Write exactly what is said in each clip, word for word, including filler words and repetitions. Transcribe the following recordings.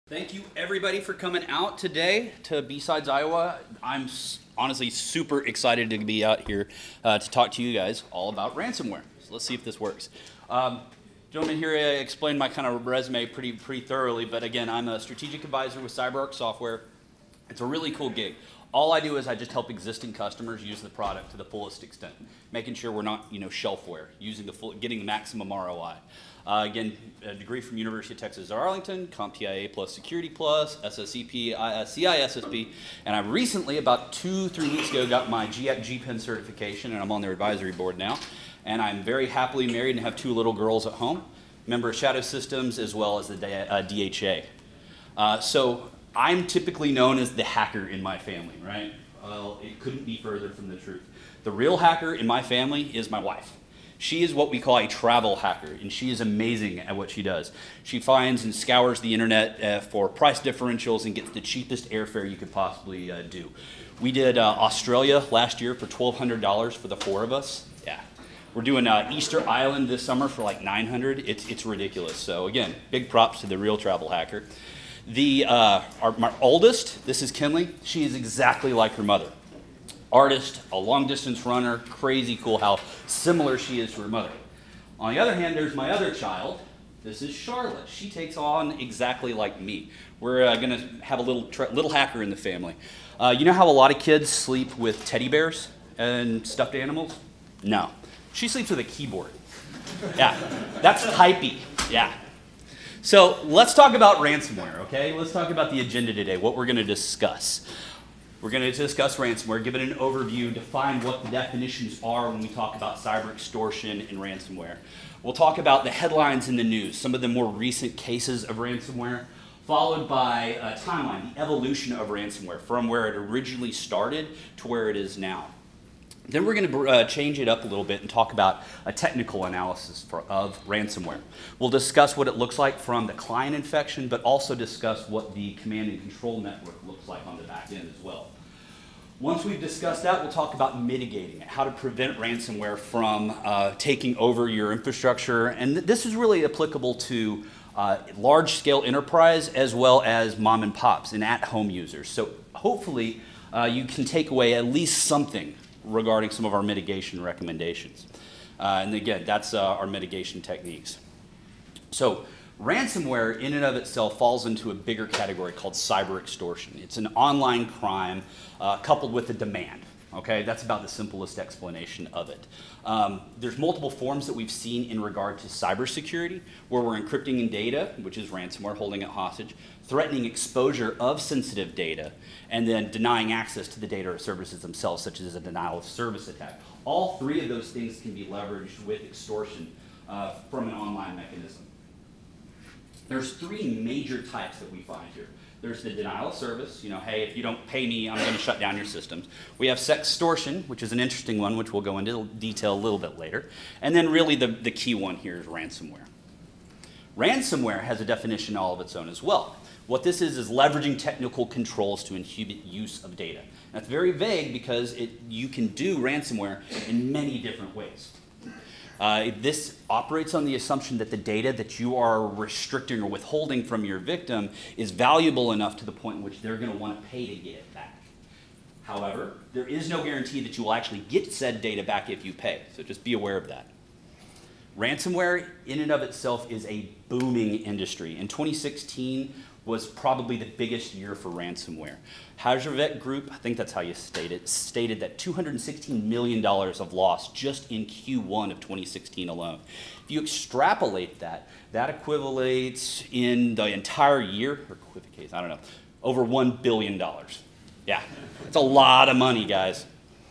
Thank you everybody for coming out today to BSides Iowa. I'm honestly super excited to be out here uh, to talk to you guys all about ransomware. So let's see if this works. Um, gentlemen here uh, explained my kind of resume pretty, pretty thoroughly, but again, I'm a strategic advisor with CyberArk Software. It's a really cool gig. All I do is I just help existing customers use the product to the fullest extent, making sure we're not, you know, shelfware, using the full, getting the maximum R O I. Uh, again, a degree from University of Texas at Arlington, CompTIA plus Security plus, S S E P, C I S S P, and I recently, about two, three weeks ago, got my G P N certification, and I'm on their advisory board now. And I'm very happily married and have two little girls at home, member of Shadow Systems as well as the uh, D H A. Uh, so I'm typically known as the hacker in my family, right? Well, it couldn't be further from the truth. The real hacker in my family is my wife. She is what we call a travel hacker, and she is amazing at what she does. She finds and scours the internet uh, for price differentials and gets the cheapest airfare you could possibly uh, do. We did uh, Australia last year for twelve hundred dollars for the four of us. Yeah. We're doing uh, Easter Island this summer for like nine hundred dollars. It's, it's ridiculous. So again, big props to the real travel hacker. The, uh, our, my oldest, this is Kinley, she is exactly like her mother. Artist, a long distance runner, crazy cool how similar she is to her mother. On the other hand, there's my other child. This is Charlotte. She takes on exactly like me. We're uh, gonna have a little, little hacker in the family. Uh, you know how a lot of kids sleep with teddy bears and stuffed animals? No, she sleeps with a keyboard. Yeah, that's typey, yeah. So let's talk about ransomware, okay? Let's talk about the agenda today, what we're gonna discuss. We're going to discuss ransomware, give it an overview, define what the definitions are when we talk about cyber extortion and ransomware. We'll talk about the headlines in the news, some of the more recent cases of ransomware, followed by a timeline, the evolution of ransomware from where it originally started to where it is now. Then we're going to uh, change it up a little bit and talk about a technical analysis for, of ransomware. We'll discuss what it looks like from the client infection, but also discuss what the command and control network looks like on the back end as well. Once we've discussed that, we'll talk about mitigating it, how to prevent ransomware from uh, taking over your infrastructure. And th this is really applicable to uh, large-scale enterprise as well as mom and pops and at-home users. So hopefully uh, you can take away at least something regarding some of our mitigation recommendations. Uh, and again, that's uh, our mitigation techniques. So ransomware in and of itself falls into a bigger category called cyber extortion. It's an online crime uh, coupled with a demand. Okay, that's about the simplest explanation of it. Um, there's multiple forms that we've seen in regard to cybersecurity, where we're encrypting in data, which is ransomware, holding it hostage, threatening exposure of sensitive data, and then denying access to the data or services themselves, such as a denial of service attack. All three of those things can be leveraged with extortion uh, from an online mechanism. There's three major types that we find here. There's the denial of service, you know, hey, if you don't pay me, I'm going to shut down your systems. We have sextortion, which is an interesting one, which we'll go into detail a little bit later. And then really the, the key one here is ransomware. Ransomware has a definition all of its own as well. What this is is leveraging technical controls to inhibit use of data. That's very vague because it, you can do ransomware in many different ways. Uh, this operates on the assumption that the data that you are restricting or withholding from your victim is valuable enough to the point in which they're going to want to pay to get it back. However, there is no guarantee that you will actually get said data back if you pay, so just be aware of that. Ransomware in and of itself is a booming industry. In twenty sixteen was probably the biggest year for ransomware. Hazarvet Group, I think that's how you state it, stated that two hundred sixteen million dollars of loss just in Q one of twenty sixteen alone. If you extrapolate that, that equivalates in the entire year, or equivocates, I don't know, over one billion dollars. Yeah, that's a lot of money, guys.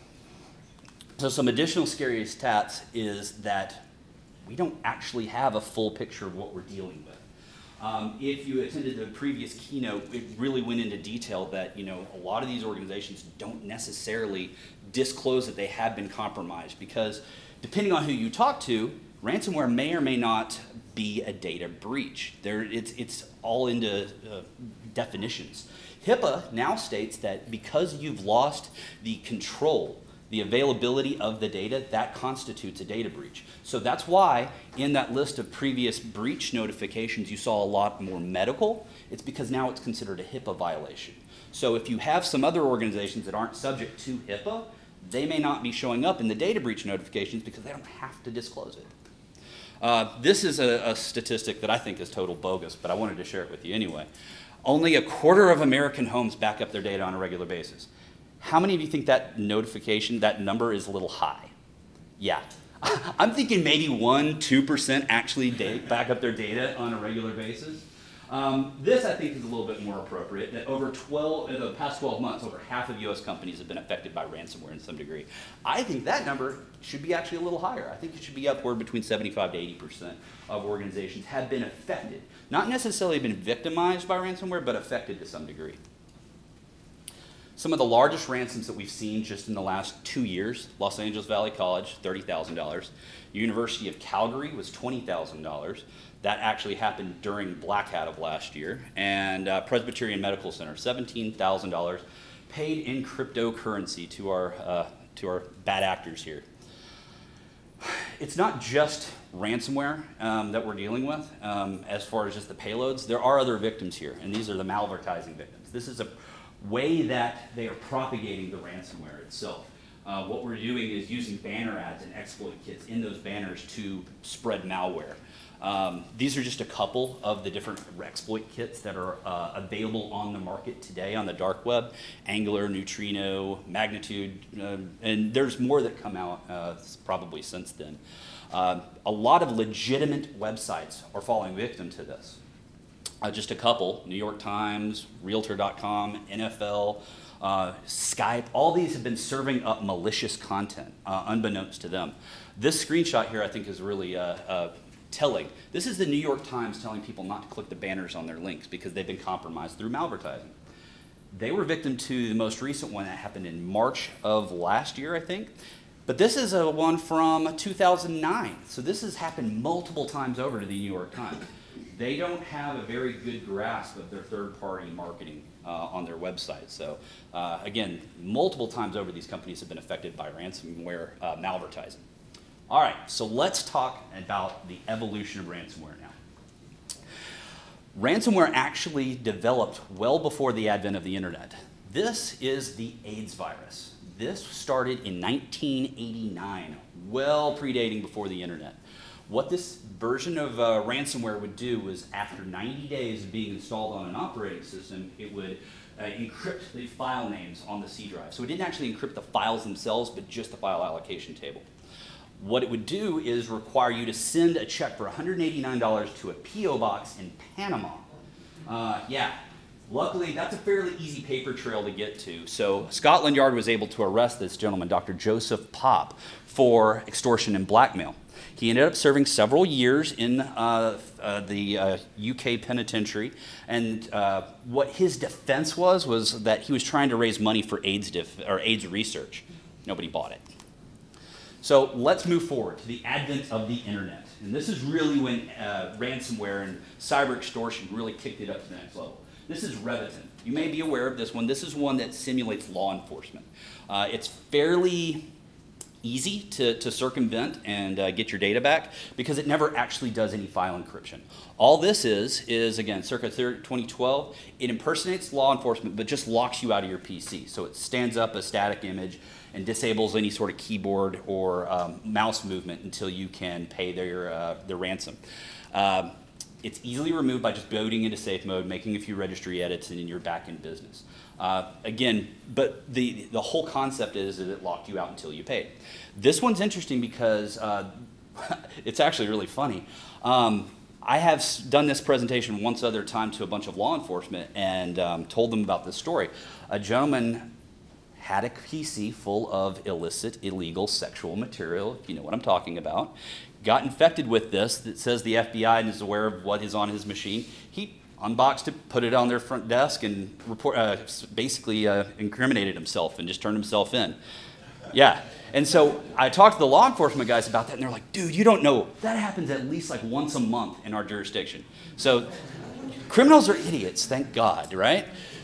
So some additional scary stats is that we don't actually have a full picture of what we're dealing with. Um, if you attended the previous keynote, it really went into detail that, you know, a lot of these organizations don't necessarily disclose that they have been compromised because depending on who you talk to, ransomware may or may not be a data breach. There, it's, it's all into uh, definitions. HIPAA now states that because you've lost the control the availability of the data, that constitutes a data breach. So that's why in that list of previous breach notifications, you saw a lot more medical. It's because now it's considered a HIPAA violation. So if you have some other organizations that aren't subject to HIPAA, they may not be showing up in the data breach notifications because they don't have to disclose it. Uh, this is a, a statistic that I think is total bogus, but I wanted to share it with you anyway. Only a quarter of American homes back up their data on a regular basis. How many of you think that notification, that number is a little high? Yeah. I'm thinking maybe one, two percent actually back up their data on a regular basis. Um, this, I think, is a little bit more appropriate. That over twelve, in the past twelve months, over half of U S companies have been affected by ransomware in some degree. I think that number should be actually a little higher. I think it should be upward between seventy-five to eighty percent of organizations have been affected. Not necessarily been victimized by ransomware, but affected to some degree. Some of the largest ransoms that we've seen just in the last two years, Los Angeles Valley College, thirty thousand dollars. University of Calgary was twenty thousand dollars. That actually happened during Black Hat of last year. And uh, Presbyterian Medical Center, seventeen thousand dollars, paid in cryptocurrency to our, uh, to our bad actors here. It's not just ransomware um, that we're dealing with um, as far as just the payloads. There are other victims here, and these are the malvertising victims. This is a way that they are propagating the ransomware itself. Uh, what we're doing is using banner ads and exploit kits in those banners to spread malware. Um, these are just a couple of the different exploit kits that are uh, available on the market today on the dark web. Angular, Neutrino, Magnitude, uh, and there's more that come out uh, probably since then. Uh, a lot of legitimate websites are falling victim to this. Uh, just a couple, New York Times, Realtor dot com, N F L, uh, Skype, all these have been serving up malicious content, uh, unbeknownst to them. This screenshot here I think is really uh, uh, telling. This is the New York Times telling people not to click the banners on their links because they've been compromised through malvertising. They were victim to the most recent one that happened in March of last year, I think. But this is a one from two thousand nine. So this has happened multiple times over to the New York Times. They don't have a very good grasp of their third-party marketing uh, on their website. So uh, again, multiple times over these companies have been affected by ransomware uh, malvertising. All right, so let's talk about the evolution of ransomware now. Ransomware actually developed well before the advent of the internet. This is the AIDS virus. This started in nineteen eighty-nine, well predating before the internet. What this version of uh, ransomware would do was after ninety days of being installed on an operating system, it would uh, encrypt the file names on the C drive. So it didn't actually encrypt the files themselves, but just the file allocation table. What it would do is require you to send a check for one hundred eighty-nine dollars to a P O box in Panama. Uh, yeah, luckily that's a fairly easy paper trail to get to. So Scotland Yard was able to arrest this gentleman, Doctor Joseph Pop, for extortion and blackmail. He ended up serving several years in uh, uh, the uh, U K penitentiary, and uh, what his defense was was that he was trying to raise money for AIDS, dif or AIDS research. Nobody bought it. So let's move forward to the advent of the internet. And this is really when uh, ransomware and cyber extortion really kicked it up to the next level. This is Reviton. You may be aware of this one. This is one that simulates law enforcement. Uh, it's fairly easy to, to circumvent and uh, get your data back because it never actually does any file encryption. All this is, is again, circa twenty twelve, it impersonates law enforcement but just locks you out of your P C. So it stands up a static image and disables any sort of keyboard or um, mouse movement until you can pay their, uh, their ransom. Um, it's easily removed by just booting into safe mode, making a few registry edits, and then you're back in business. Uh, again, but the, the whole concept is that it locked you out until you paid. This one's interesting because uh, it's actually really funny. Um, I have done this presentation once other time to a bunch of law enforcement and um, told them about this story. A gentleman had a P C full of illicit, illegal sexual material, if you know what I'm talking about, got infected with this that says the F B I is aware of what is on his machine. He unboxed it, put it on their front desk, and report, uh, basically uh, incriminated himself and just turned himself in. Yeah, and so I talked to the law enforcement guys about that, and they're like, dude, you don't know, that happens at least like once a month in our jurisdiction. So criminals are idiots, thank God, right?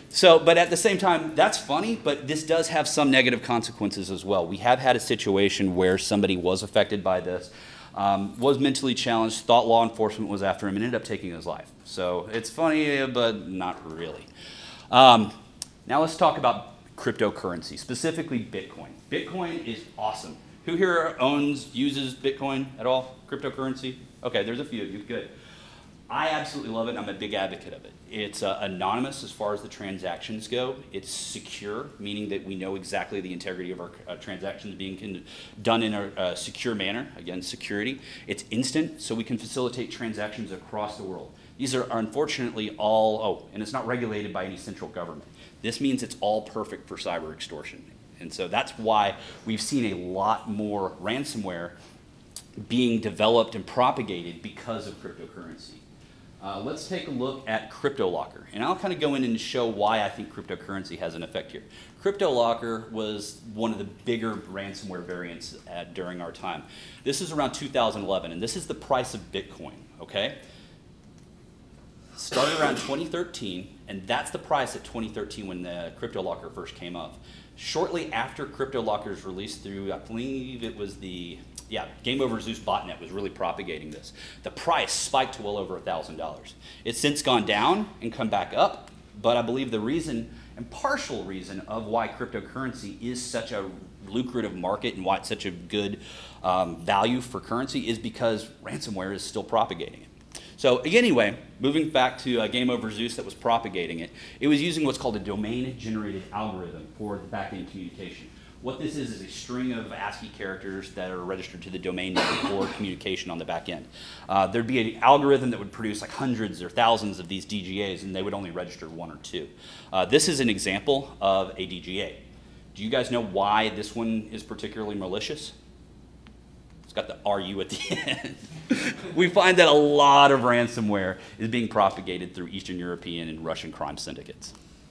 So, but at the same time, that's funny, but this does have some negative consequences as well. We have had a situation where somebody was affected by this, um, was mentally challenged, thought law enforcement was after him, and ended up taking his life. So it's funny, but not really. Um, now let's talk about cryptocurrency, specifically Bitcoin. Bitcoin is awesome. Who here owns, uses Bitcoin at all? Cryptocurrency? Okay, there's a few of you, good. I absolutely love it. I'm a big advocate of it. It's uh, anonymous as far as the transactions go. It's secure, meaning that we know exactly the integrity of our uh, transactions being done in a uh, secure manner. Again, security. It's instant, so we can facilitate transactions across the world. These are unfortunately all, oh, and it's not regulated by any central government. This means it's all perfect for cyber extortion. And so that's why we've seen a lot more ransomware being developed and propagated because of cryptocurrency. Uh, let's take a look at CryptoLocker, and I'll kind of go in and show why I think cryptocurrency has an effect here. CryptoLocker was one of the bigger ransomware variants at, during our time. This is around two thousand eleven, and this is the price of Bitcoin, okay? Started around twenty thirteen, and that's the price at twenty thirteen when the CryptoLocker first came up. Shortly after CryptoLocker was released through, I believe it was the, yeah, Game Over Zeus botnet was really propagating this. The price spiked to well over one thousand dollars. It's since gone down and come back up, but I believe the reason, and partial reason, of why cryptocurrency is such a lucrative market and why it's such a good um, value for currency is because ransomware is still propagating it. So anyway, moving back to uh, Game Over Zeus that was propagating it, it was using what's called a domain-generated algorithm for the back-end communication. What this is is a string of ASCII characters that are registered to the domain name for communication on the back end. Uh, there'd be an algorithm that would produce like hundreds or thousands of these D G As, and they would only register one or two. Uh, this is an example of a D G A. Do you guys know why this one is particularly malicious? It's got the R U at the end. We find that a lot of ransomware is being propagated through Eastern European and Russian crime syndicates.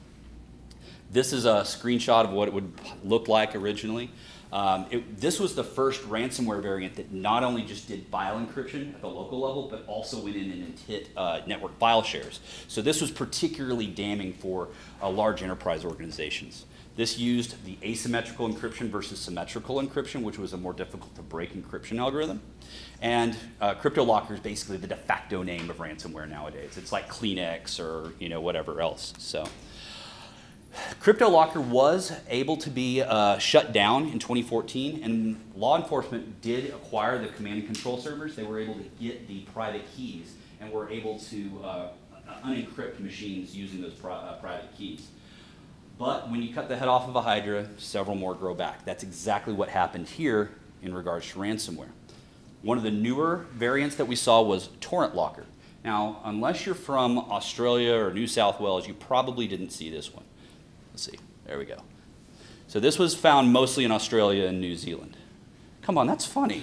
This is a screenshot of what it would look like originally. Um, it, this was the first ransomware variant that not only just did file encryption at the local level, but also went in and hit uh, network file shares. So this was particularly damning for uh, large enterprise organizations. This used the asymmetrical encryption versus symmetrical encryption, which was a more difficult to break encryption algorithm. And uh, CryptoLocker is basically the de facto name of ransomware nowadays. It's like Kleenex or you know whatever else. So. CryptoLocker was able to be uh, shut down in twenty fourteen, and law enforcement did acquire the command and control servers. They were able to get the private keys and were able to uh, unencrypt machines using those pri uh, private keys. But when you cut the head off of a hydra, several more grow back. That's exactly what happened here in regards to ransomware. One of the newer variants that we saw was TorrentLocker. Now, unless you're from Australia or New South Wales, you probably didn't see this one. Let's see, there we go. So this was found mostly in Australia and New Zealand. Come on, that's funny.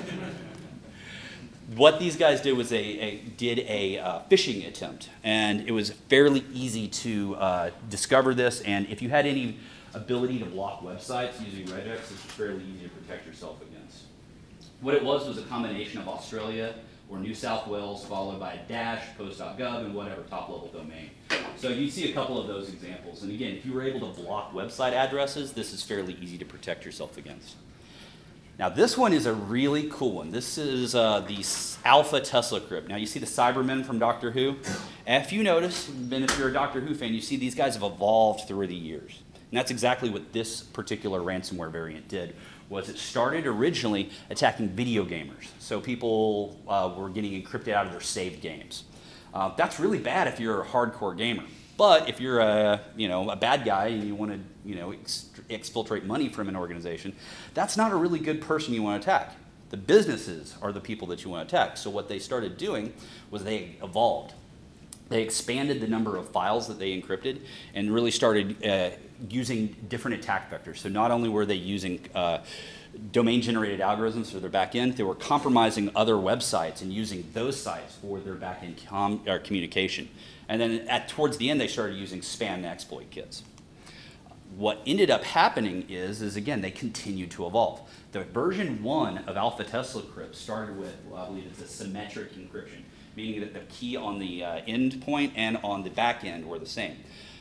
What these guys did was they a, did a uh, phishing attempt, and it was fairly easy to uh, discover this, and if you had any ability to block websites using regex, this was fairly easy to protect yourself against. What it was was a combination of Australia or New South Wales followed by a dash, post dot gov, and whatever top-level domain. So you see a couple of those examples. And again, if you were able to block website addresses, this is fairly easy to protect yourself against. Now this one is a really cool one. This is uh, the Alpha Tesla crypt. Now you see the Cybermen from Doctor Who. If you notice, and if you're a Doctor Who fan, you see these guys have evolved through the years. And that's exactly what this particular ransomware variant did. Was it started originally attacking video gamers. So people uh, were getting encrypted out of their saved games. Uh, that's really bad if you're a hardcore gamer. But if you're a, you know, a bad guy and you want to you know, ex exfiltrate money from an organization, that's not a really good person you want to attack. The businesses are the people that you want to attack. So what they started doing was they evolved. They expanded the number of files that they encrypted and really started uh, using different attack vectors. So not only were they using uh, domain-generated algorithms for their back-end, they were compromising other websites and using those sites for their back-end com or communication. And then at, towards the end, they started using spam and exploit kits. What ended up happening is, is again, they continued to evolve. The version one of Alpha Tesla crypt started with, well, I believe it's a symmetric encryption, meaning that the key on the uh, end point and on the back end were the same.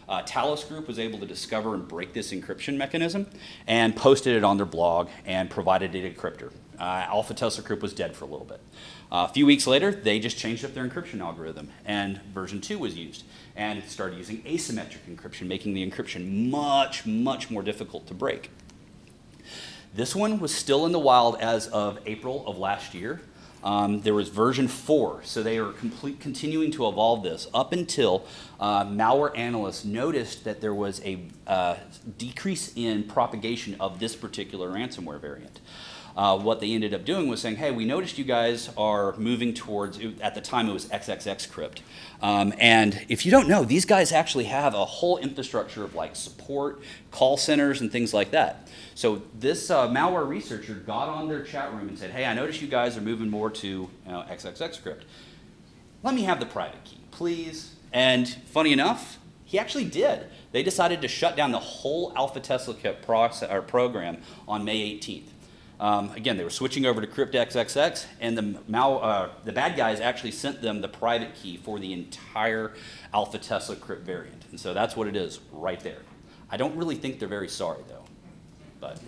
Uh, Talos Group was able to discover and break this encryption mechanism and posted it on their blog and provided a decryptor. Uh, Alpha Tesla Group was dead for a little bit. Uh, a few weeks later, they just changed up their encryption algorithm, and version two was used, and started using asymmetric encryption, making the encryption much, much more difficult to break. This one was still in the wild as of April of last year. Um, there was version four, so they are complete, continuing to evolve this up until uh, malware analysts noticed that there was a uh, decrease in propagation of this particular ransomware variant. Uh, what they ended up doing was saying, hey, we noticed you guys are moving towards, at the time it was triple X crypt. Um, and if you don't know, these guys actually have a whole infrastructure of like support, call centers, and things like that. So this uh, malware researcher got on their chat room and said, hey, I noticed you guys are moving more to you know, triple X crypt. Let me have the private key, please. And funny enough, he actually did. They decided to shut down the whole Alpha Tesla process, or program on May eighteenth. Um, again, they were switching over to Crypt triple X, and the, mal, uh, the bad guys actually sent them the private key for the entire Alpha Tesla Crypt variant. And so that's what it is right there. I don't really think they're very sorry, though. But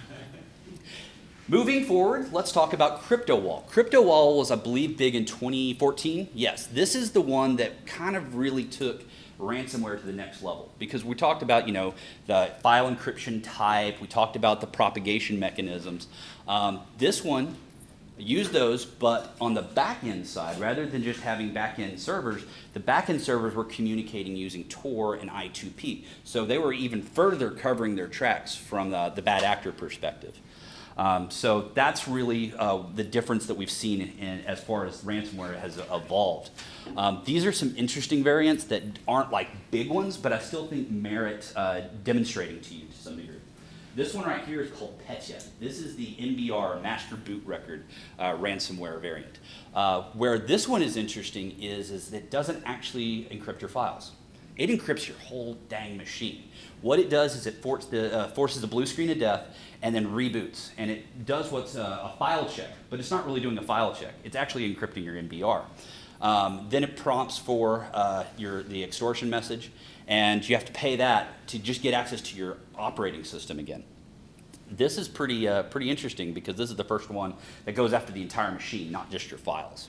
moving forward, let's talk about CryptoWall. CryptoWall was, I believe, big in twenty fourteen. Yes, this is the one that kind of really took ransomware to the next level, because we talked about, you know, the file encryption type, we talked about the propagation mechanisms. Um, this one used those, but on the back-end side, rather than just having back-end servers, the back-end servers were communicating using Tor and I two P. So they were even further covering their tracks from the, the bad actor perspective. Um, so that's really uh, the difference that we've seen in, in, as far as ransomware has evolved. Um, these are some interesting variants that aren't like big ones, but I still think merit uh, demonstrating to you to some degree. This one right here is called Petya. This is the M B R, Master Boot Record, uh, ransomware variant. Uh, where this one is interesting is, is that it doesn't actually encrypt your files. It encrypts your whole dang machine. What it does is it force the, uh, forces the blue screen of death and then reboots. And it does what's a, a file check, but it's not really doing a file check. It's actually encrypting your M B R. Um, then it prompts for uh, your, the extortion message, and you have to pay that to just get access to your operating system again. This is pretty, uh, pretty interesting, because this is the first one that goes after the entire machine, not just your files.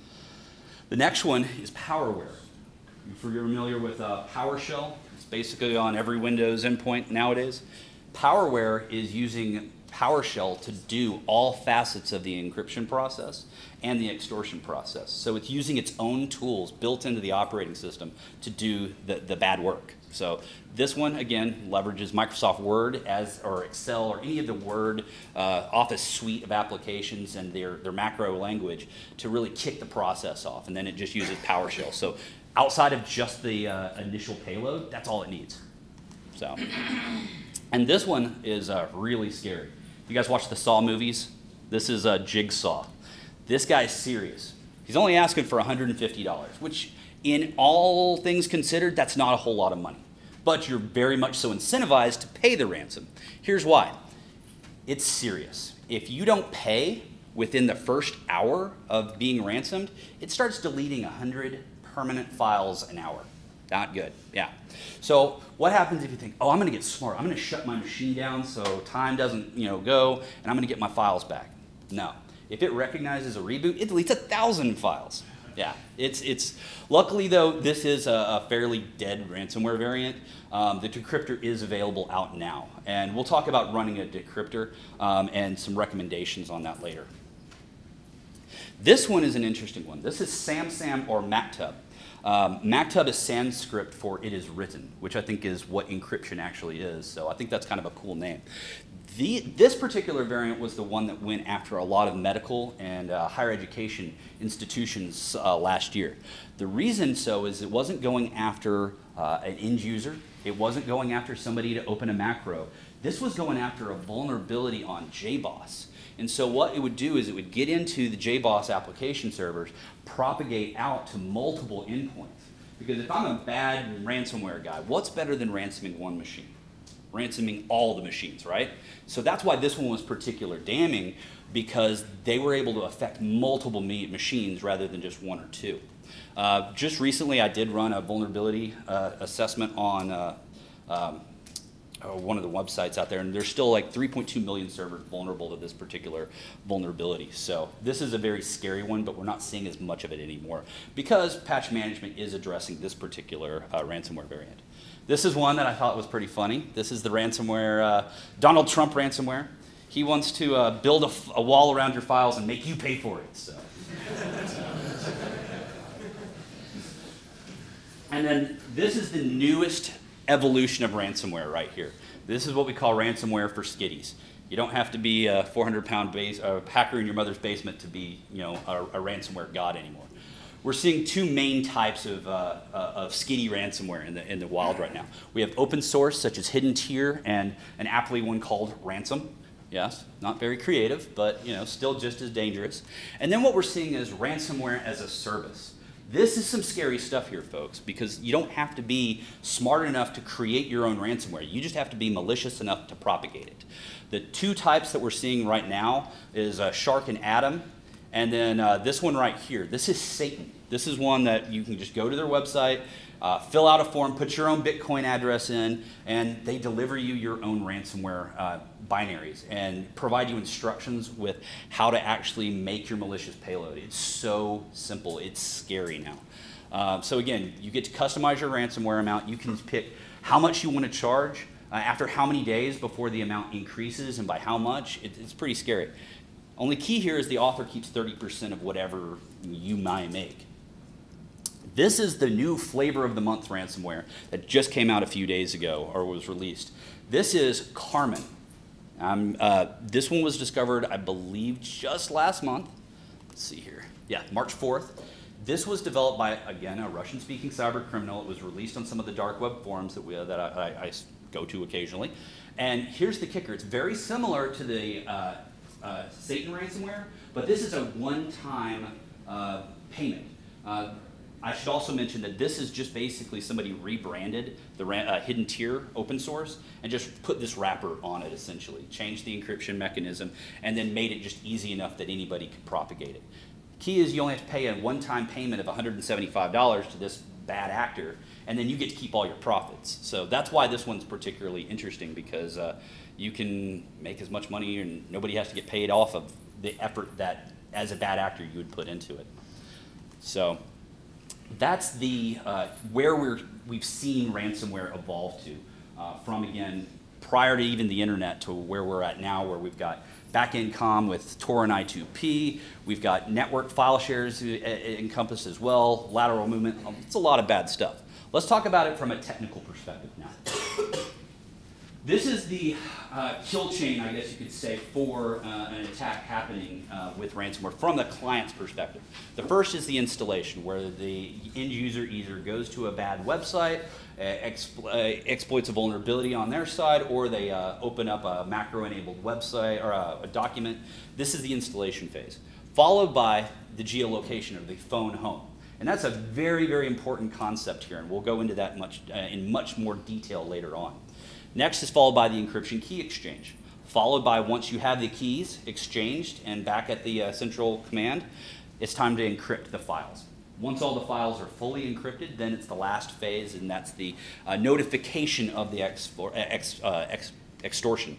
The next one is PowerWare. If you're familiar with uh, PowerShell, it's basically on every Windows endpoint nowadays. PowerWare is using PowerShell to do all facets of the encryption process and the extortion process. So it's using its own tools built into the operating system to do the, the bad work. So this one, again, leverages Microsoft Word as, or Excel, or any of the Word uh, Office suite of applications and their, their macro language to really kick the process off. And then it just uses PowerShell. So outside of just the uh, initial payload, that's all it needs. So, and this one is uh, really scary. You guys watch the Saw movies? This is uh, Jigsaw. This guy's serious. He's only asking for one hundred fifty dollars, which in all things considered, that's not a whole lot of money. But you're very much so incentivized to pay the ransom. Here's why. It's serious. If you don't pay within the first hour of being ransomed, it starts deleting one hundred permanent files an hour. Not good, yeah. So what happens if you think, oh, I'm gonna get smart. I'm gonna shut my machine down so time doesn't you know, go, and I'm gonna get my files back. No, if it recognizes a reboot, it deletes a thousand files. Yeah, it's, it's, luckily though, this is a, a fairly dead ransomware variant. Um, the decryptor is available out now, and we'll talk about running a decryptor um, and some recommendations on that later. This one is an interesting one. This is SamSam or MacTub. Um, MacTub is Sanskrit for "it is written," which I think is what encryption actually is. So I think that's kind of a cool name. The, this particular variant was the one that went after a lot of medical and uh, higher education institutions uh, last year. The reason so is it wasn't going after uh, an end user. It wasn't going after somebody to open a macro. This was going after a vulnerability on J BOSS. And so what it would do is it would get into the J BOSS application servers, propagate out to multiple endpoints. Because if I'm a bad ransomware guy, what's better than ransoming one machine? Ransoming all the machines, right? So that's why this one was particularly damning, because they were able to affect multiple machines rather than just one or two. Uh, just recently, I did run a vulnerability uh, assessment on uh, um, one of the websites out there, and there's still like three point two million servers vulnerable to this particular vulnerability. So this is a very scary one, but we're not seeing as much of it anymore because patch management is addressing this particular uh, ransomware variant. This is one that I thought was pretty funny. This is the ransomware, uh, Donald Trump ransomware. He wants to uh, build a, a wall around your files and make you pay for it. So. And then this is the newest evolution of ransomware right here. This is what we call ransomware for skiddies. You don't have to be a four hundred pound base, uh, hacker in your mother's basement to be, you know, a, a ransomware god anymore. We're seeing two main types of, uh, uh, of skiddy ransomware in the, in the wild right now. We have open source, such as Hidden Tier, and an aptly one called Ransom. Yes, not very creative, but you know, still just as dangerous. And then what we're seeing is ransomware as a service. This is some scary stuff here, folks, because you don't have to be smart enough to create your own ransomware. You just have to be malicious enough to propagate it. The two types that we're seeing right now is uh, Shark and Atom, and then uh, this one right here. This is Satan. This is one that you can just go to their website, uh, fill out a form, put your own Bitcoin address in, and they deliver you your own ransomware uh, binaries and provide you instructions with how to actually make your malicious payload. It's so simple. It's scary now. Uh, so again, you get to customize your ransomware amount. You can pick how much you want to charge, uh, after how many days before the amount increases, and by how much. It, it's pretty scary. Only key here is the author keeps thirty percent of whatever you might make. This is the new flavor of the month ransomware that just came out a few days ago, or was released. This is Carmen. Um, uh, this one was discovered, I believe, just last month. Let's see here. Yeah, March fourth. This was developed by, again, a Russian-speaking cyber criminal. It was released on some of the dark web forums that, we, uh, that I, I, I go to occasionally. And here's the kicker. It's very similar to the uh, uh, Satan ransomware, but this is a one-time uh, payment. Uh, I should also mention that this is just basically somebody rebranded the uh, Hidden Tier open source and just put this wrapper on it, essentially. Changed the encryption mechanism and then made it just easy enough that anybody could propagate it. Key is you only have to pay a one-time payment of one hundred seventy-five dollars to this bad actor, and then you get to keep all your profits. So that's why this one's particularly interesting, because uh, you can make as much money and nobody has to get paid off of the effort that, as a bad actor, you would put into it. So that's the uh, where we're, we've seen ransomware evolve to, uh, from, again, prior to even the internet to where we're at now, where we've got back-end comm with Tor and I two P, we've got network file shares encompassed as well, lateral movement. It's a lot of bad stuff. Let's talk about it from a technical perspective now. This is the uh, kill chain, I guess you could say, for uh, an attack happening uh, with ransomware from the client's perspective. The first is the installation, where the end user either goes to a bad website, uh, expl uh, exploits a vulnerability on their side, or they uh, open up a macro-enabled website or a, a document. This is the installation phase, followed by the geolocation, or the phone home. And that's a very, very important concept here, and we'll go into that much, uh, in much more detail later on. Next is followed by the encryption key exchange, followed by, once you have the keys exchanged and back at the uh, central command, it's time to encrypt the files. Once all the files are fully encrypted, then it's the last phase, and that's the uh, notification of the ex ex uh, ex extortion.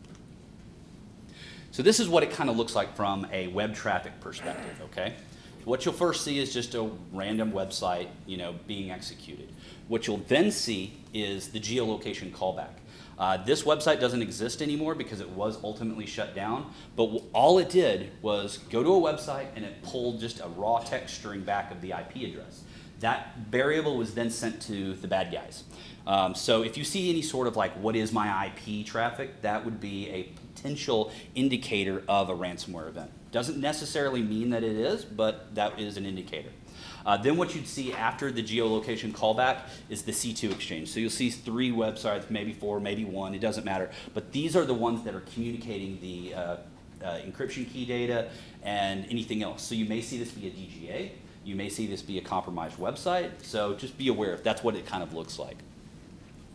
So this is what it kind of looks like from a web traffic perspective, okay? What you'll first see is just a random website, you know, being executed. What you'll then see is the geolocation callback. Uh, this website doesn't exist anymore because it was ultimately shut down, but all it did was go to a website and it pulled just a raw text string back of the I P address. That variable was then sent to the bad guys. Um, so if you see any sort of like, what is my I P traffic, that would be a potential indicator of a ransomware event. Doesn't necessarily mean that it is, but that is an indicator. Uh, then what you'd see after the geolocation callback is the C two exchange. So you'll see three websites, maybe four, maybe one, it doesn't matter. But these are the ones that are communicating the uh, uh, encryption key data and anything else. So you may see this be a D G A, you may see this be a compromised website, so just be aware if that's what it kind of looks like.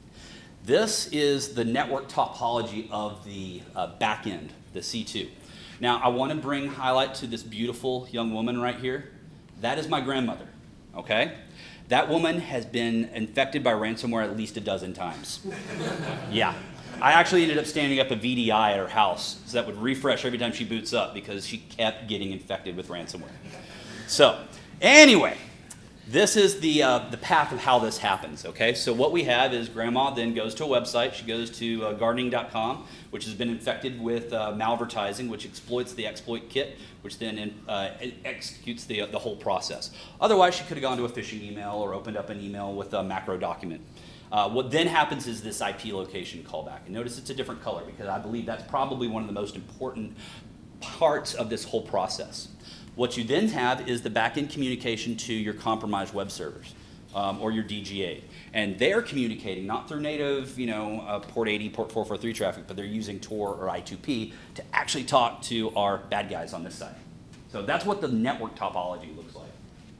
This is the network topology of the uh, back end, the C two. Now, I want to bring highlight to this beautiful young woman right here. That is my grandmother, okay? That woman has been infected by ransomware at least a dozen times. Yeah. I actually ended up standing up a V D I at her house so that would refresh every time she boots up because she kept getting infected with ransomware. So, anyway, this is the, uh, the path of how this happens, okay? So what we have is grandma then goes to a website. She goes to uh, gardening dot com, which has been infected with uh, malvertising, which exploits the exploit kit, which then in, uh, executes the, uh, the whole process. Otherwise, she could have gone to a phishing email or opened up an email with a macro document. Uh, what then happens is this I P location callback. And notice it's a different color because I believe that's probably one of the most important parts of this whole process. What you then have is the back-end communication to your compromised web servers um, or your D G A. And they're communicating not through native, you know, uh, port eighty, port four forty-three traffic, but they're using Tor or I two P to actually talk to our bad guys on this side. So that's what the network topology looks like.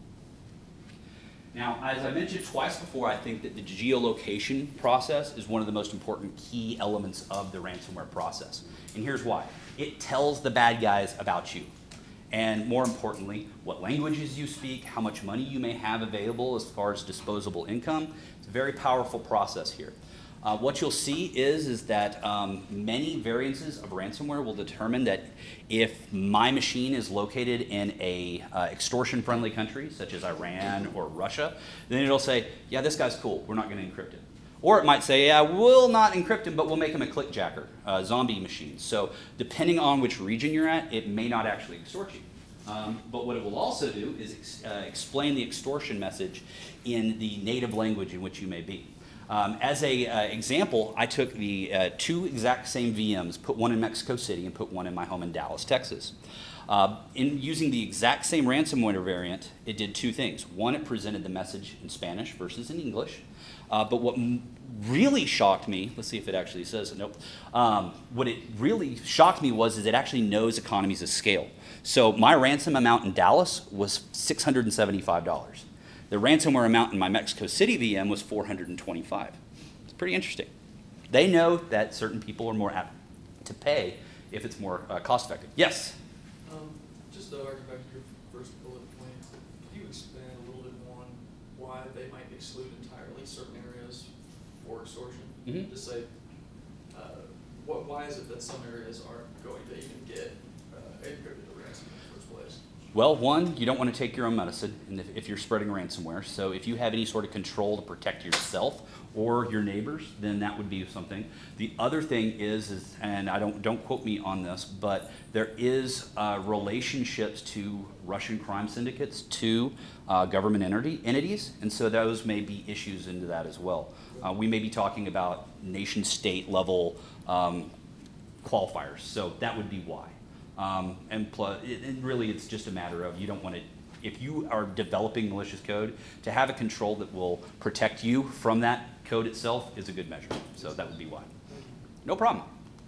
Now, as I mentioned twice before, I think that the geolocation process is one of the most important key elements of the ransomware process. And here's why. It tells the bad guys about you. And more importantly, what languages you speak, how much money you may have available as far as disposable income. It's a very powerful process here. Uh, what you'll see is, is that um, many variances of ransomware will determine that if my machine is located in a uh, extortion-friendly country, such as Iran or Russia, then it'll say, yeah, this guy's cool, we're not going to encrypt it. Or it might say, yeah, we'll not encrypt him, but we'll make him a clickjacker, uh, zombie machine. So depending on which region you're at, it may not actually extort you. Um, but what it will also do is ex uh, explain the extortion message in the native language in which you may be. Um, as an uh, example, I took the uh, two exact same V Ms, put one in Mexico City and put one in my home in Dallas, Texas. Uh, in using the exact same ransomware variant, it did two things. One, it presented the message in Spanish versus in English. Uh, but what m really shocked me, let's see if it actually says it, nope. Um, what it really shocked me was is it actually knows economies of scale. So my ransom amount in Dallas was six hundred seventy-five dollars. The ransomware amount in my Mexico City V M was four hundred twenty-five dollars. It's pretty interesting. They know that certain people are more apt to pay if it's more uh, cost effective. Yes? Um, just to argue back to your first bullet point, could you expand a little bit more on why they might exclude entirely certain areas for extortion? Mm-hmm. To say, uh, what, why is it that some areas aren't going to even get uh, encrypted or ransom in the first place? Well, one, you don't want to take your own medicine if, if you're spreading ransomware. So if you have any sort of control to protect yourself or your neighbors, then that would be something. The other thing is, is and I don't, don't quote me on this, but there is uh, relationships to Russian crime syndicates to uh, government entity, entities, and so those may be issues into that as well. Uh, we may be talking about nation state level um, qualifiers, so that would be why. Um, and, plus, it, and really it's just a matter of you don't want to, if you are developing malicious code, to have a control that will protect you from that code itself is a good measure. So that would be why. No problem.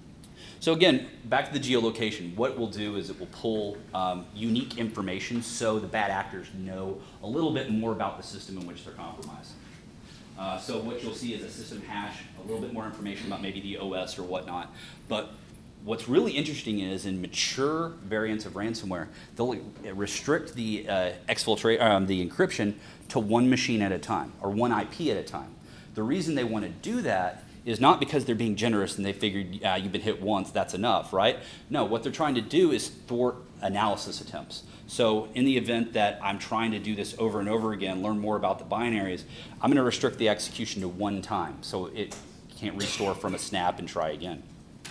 So again, back to the geolocation. What it will do is it will pull um, unique information so the bad actors know a little bit more about the system in which they're compromised. Uh, so what you'll see is a system hash, a little bit more information about maybe the O S or whatnot. But what's really interesting is in mature variants of ransomware, they'll restrict the uh, exfiltrate, um, the encryption to one machine at a time or one I P at a time. The reason they want to do that is not because they're being generous and they figured uh, you've been hit once, that's enough, right? No, what they're trying to do is thwart analysis attempts. So in the event that I'm trying to do this over and over again, learn more about the binaries, I'm going to restrict the execution to one time so it can't restore from a snap and try again.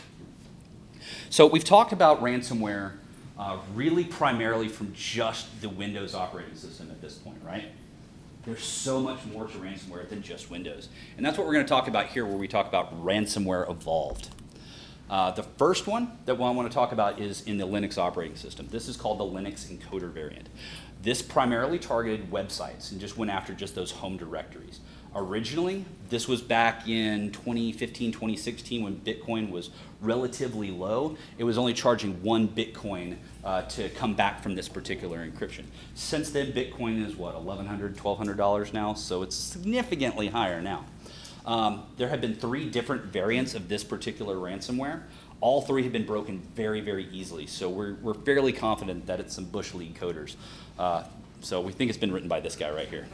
So we've talked about ransomware uh, really primarily from just the Windows operating system at this point, right? There's so much more to ransomware than just Windows. And that's what we're going to talk about here where we talk about ransomware evolved. Uh, the first one that I want to talk about is in the Linux operating system. This is called the Linux encoder variant. This primarily targeted websites and just went after just those home directories. Originally, this was back in twenty fifteen, twenty sixteen when Bitcoin was relatively low. It was only charging one Bitcoin uh, to come back from this particular encryption. Since then, Bitcoin is what, eleven hundred, twelve hundred dollars now, so it's significantly higher now. Um, there have been three different variants of this particular ransomware. all three have been broken very, very easily. So we're, we're fairly confident that it's some Bush League coders. Uh, so we think it's been written by this guy right here.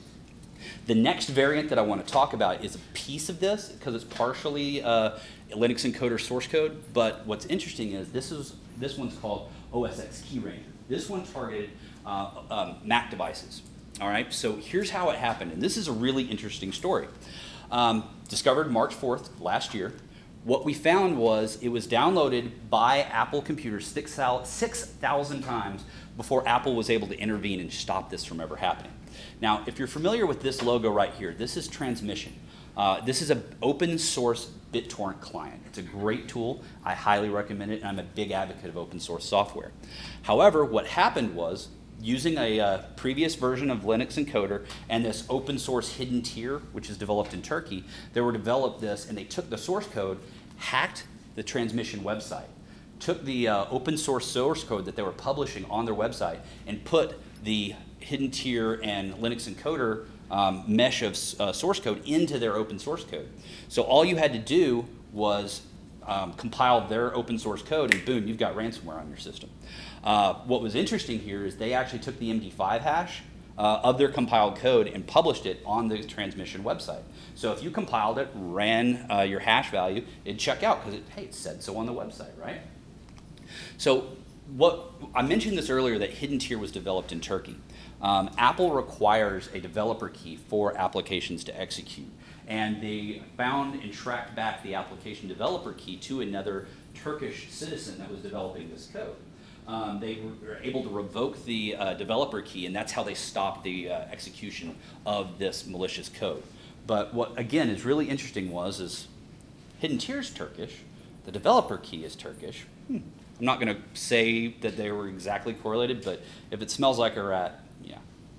The next variant that I want to talk about is a piece of this because it's partially uh, Linux encoder source code. But what's interesting is this is this one's called O S X Key Ranger. This one targeted uh, um, Mac devices. All right. So here's how it happened, and this is a really interesting story. Um, discovered March fourth last year. What we found was it was downloaded by Apple computers six thousand times before Apple was able to intervene and stop this from ever happening. Now, if you're familiar with this logo right here, this is Transmission. Uh, this is an open source BitTorrent client. It's a great tool. I highly recommend it, and I'm a big advocate of open source software. However, what happened was, using a uh, previous version of Linux encoder and this open source hidden tier, which is developed in Turkey, they were developed this, and they took the source code, hacked the Transmission website, took the uh, open source source code that they were publishing on their website, and put the hidden tier and Linux encoder um, mesh of uh, source code into their open source code. So all you had to do was um, compile their open source code, and boom, you've got ransomware on your system. Uh, what was interesting here is they actually took the M D five hash uh, of their compiled code and published it on the Transmission website. So if you compiled it, ran uh, your hash value, it'd check out because it, hey, it said so on the website, right? So what I mentioned this earlier, that hidden tier was developed in Turkey. Um, Apple requires a developer key for applications to execute. And they found and tracked back the application developer key to another Turkish citizen that was developing this code. Um, they were able to revoke the uh, developer key, and that's how they stopped the uh, execution of this malicious code. But what, again, is really interesting was, is hidden tier is Turkish, the developer key is Turkish. Hmm. I'm not going to say that they were exactly correlated, but if it smells like a rat, yeah.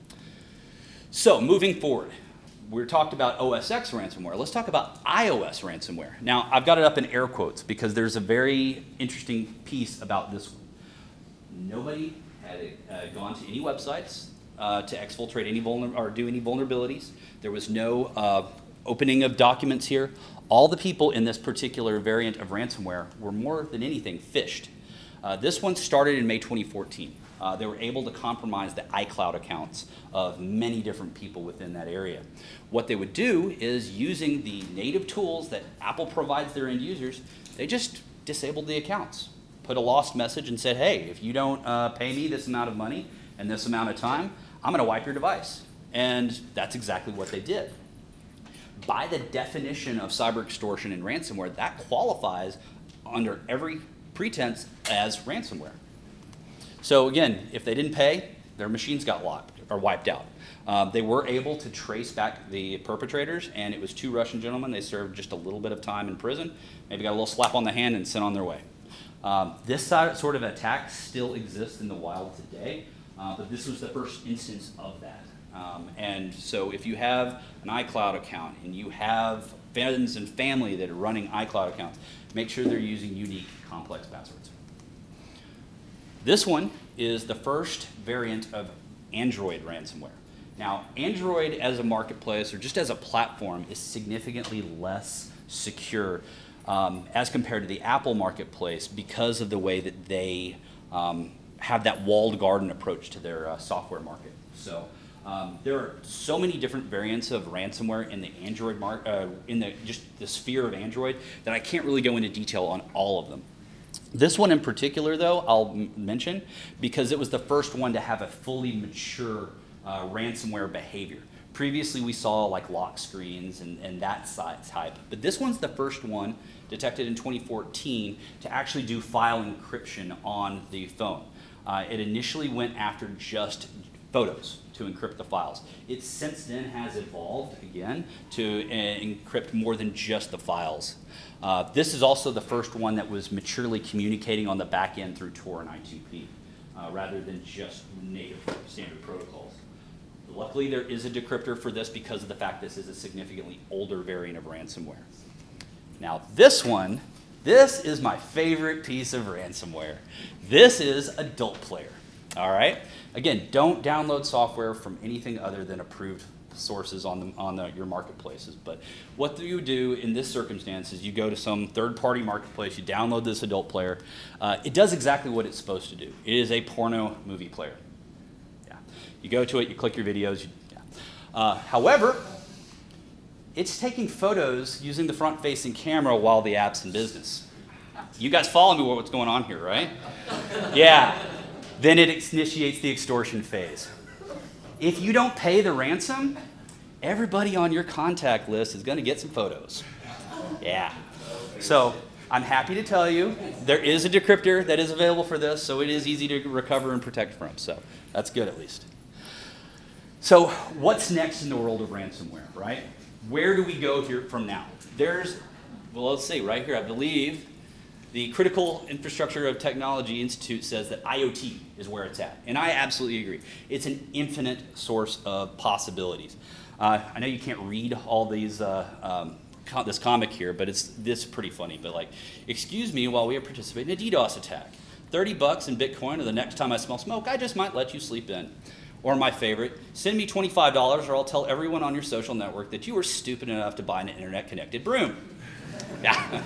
So moving forward, we talked about O S X ransomware. Let's talk about iOS ransomware. Now, I've got it up in air quotes because there's a very interesting piece about this one. Nobody had uh, gone to any websites uh, to exfiltrate any vulner or do any vulnerabilities. There was no uh, opening of documents here. All the people in this particular variant of ransomware were more than anything phished. Uh, this one started in May twenty fourteen. Uh, they were able to compromise the iCloud accounts of many different people within that area. What they would do is, using the native tools that Apple provides their end users, they just disabled the accounts, put a lost message and said, hey, if you don't uh, pay me this amount of money and this amount of time, I'm going to wipe your device. And that's exactly what they did. By the definition of cyber extortion and ransomware, that qualifies under every pretense as ransomware. So again, if they didn't pay, their machines got locked or wiped out. Um, they were able to trace back the perpetrators, and it was two Russian gentlemen. They served just a little bit of time in prison, maybe got a little slap on the hand and sent on their way. Um, this sort of attack still exists in the wild today, uh, but this was the first instance of that. Um, and so if you have an iCloud account and you have friends and family that are running iCloud accounts, make sure they're using unique, complex passwords. This one is the first variant of Android ransomware. Now, Android as a marketplace or just as a platform is significantly less secure um, as compared to the Apple marketplace because of the way that they um, have that walled garden approach to their uh, software market. So um, there are so many different variants of ransomware in the Android market, uh, in the just the sphere of Android, that I can't really go into detail on all of them. This one in particular, though, I'll m mention because it was the first one to have a fully mature uh, ransomware behavior. Previously, we saw like lock screens and, and that type, but this one's the first one detected in twenty fourteen to actually do file encryption on the phone. Uh, it initially went after just photos to encrypt the files. It since then has evolved again to uh, encrypt more than just the files. Uh, this is also the first one that was maturely communicating on the back end through Tor and I two P, uh, rather than just native standard protocols. Luckily, there is a decryptor for this because of the fact this is a significantly older variant of ransomware. Now this one, this is my favorite piece of ransomware. This is Adult Player, all right? Again, don't download software from anything other than approved sources on, the, on the, your marketplaces. But what do you do in this circumstance is you go to some third-party marketplace, you download this adult player. Uh, it does exactly what it's supposed to do. It is a porno movie player. Yeah. You go to it, you click your videos. You, yeah. uh, however, it's taking photos using the front-facing camera while the app's in business. You guys follow me with what's going on here, right? Yeah. Then it initiates the extortion phase. If you don't pay the ransom, everybody on your contact list is going to get some photos. Yeah. So I'm happy to tell you there is a decryptor that is available for this, so it is easy to recover and protect from. So that's good at least. So what's next in the world of ransomware, right? Where do we go here from now? There's, well, let's see, right here, I believe the Critical Infrastructure of Technology Institute says that I O T is where it's at. And I absolutely agree. It's an infinite source of possibilities. Uh, I know you can't read all these, uh, um, com this comic here, but it's this is pretty funny. But like, excuse me while we participate in a DDoS attack. thirty bucks in Bitcoin, or the next time I smell smoke, I just might let you sleep in. Or my favorite, send me twenty-five dollars or I'll tell everyone on your social network that you were stupid enough to buy an internet-connected broom. Yeah.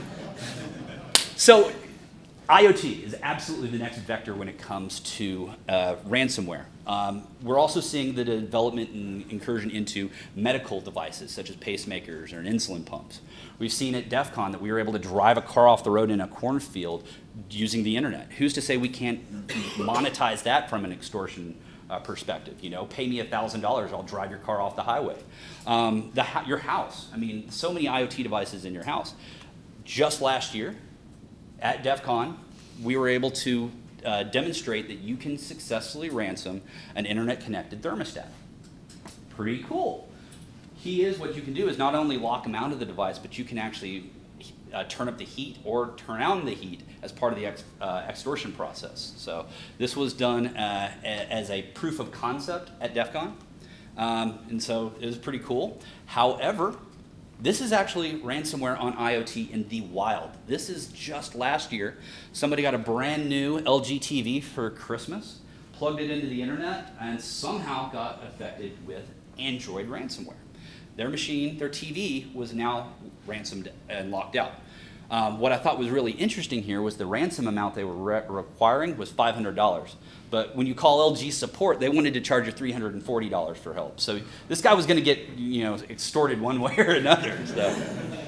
So I O T is absolutely the next vector when it comes to uh, ransomware. Um, we're also seeing the development and incursion into medical devices such as pacemakers or insulin pumps. We've seen at DEF CON that we were able to drive a car off the road in a cornfield using the internet. Who's to say we can't monetize that from an extortion uh, perspective? You know, pay me a thousand dollars, I'll drive your car off the highway. Um, the, your house, I mean, so many I O T devices in your house. Just last year, at DEF CON, we were able to uh, demonstrate that you can successfully ransom an internet-connected thermostat. Pretty cool. Key is what you can do is not only lock them out of the device, but you can actually uh, turn up the heat or turn on the heat as part of the ex uh, extortion process. So this was done uh, as a proof of concept at DEF CON, um, and so it was pretty cool. However, this is actually ransomware on I O T in the wild. This is just last year. Somebody got a brand new L G T V for Christmas, plugged it into the internet, and somehow got affected with Android ransomware. Their machine, their T V, was now ransomed and locked out. Um, what I thought was really interesting here was the ransom amount they were re requiring was five hundred dollars. But when you call L G support, they wanted to charge you three hundred forty dollars for help. So this guy was going to get, you know, extorted one way or another. So.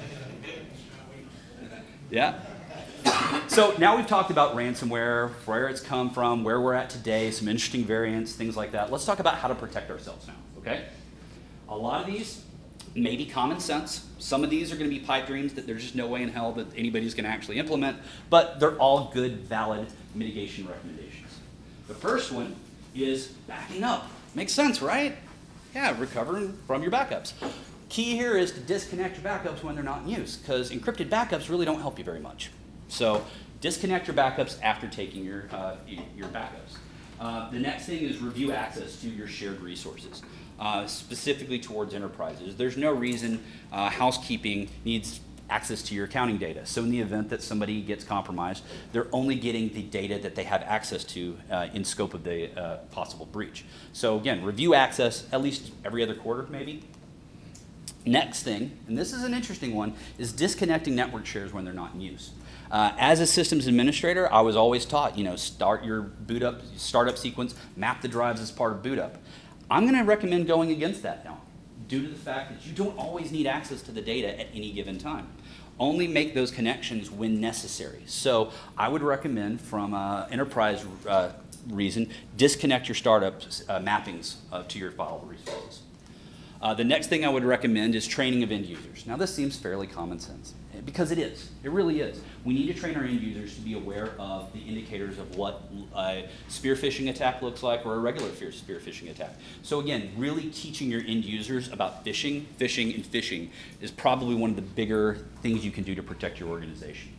Yeah. So now we've talked about ransomware, where it's come from, where we're at today, some interesting variants, things like that. Let's talk about how to protect ourselves now, okay? A lot of these may be common sense. Some of these are going to be pipe dreams that there's just no way in hell that anybody's going to actually implement, but they're all good, valid mitigation recommendations. The first one is backing up. Makes sense, right? Yeah, recovering from your backups. Key here is to disconnect your backups when they're not in use, because encrypted backups really don't help you very much. So disconnect your backups after taking your, uh, your backups. Uh, the next thing is review access to your shared resources, uh, specifically towards enterprises. There's no reason uh, housekeeping needs access to your accounting data. So in the event that somebody gets compromised, they're only getting the data that they have access to uh, in scope of the uh, possible breach. So again, review access at least every other quarter maybe. Next thing, and this is an interesting one, is disconnecting network shares when they're not in use. Uh, as a systems administrator, I was always taught, you know, start your boot up, startup sequence, map the drives as part of boot up. I'm going to recommend going against that now, due to the fact that you don't always need access to the data at any given time. Only make those connections when necessary. So I would recommend, from an enterprise uh, reason, disconnect your startup uh, mappings uh, to your file resources. Uh, the next thing I would recommend is training of end users. Now this seems fairly common sense, because it is. It really is. We need to train our end users to be aware of the indicators of what a spear phishing attack looks like or a regular spear phishing attack. So again, really teaching your end users about phishing, phishing, and phishing is probably one of the bigger things you can do to protect your organization.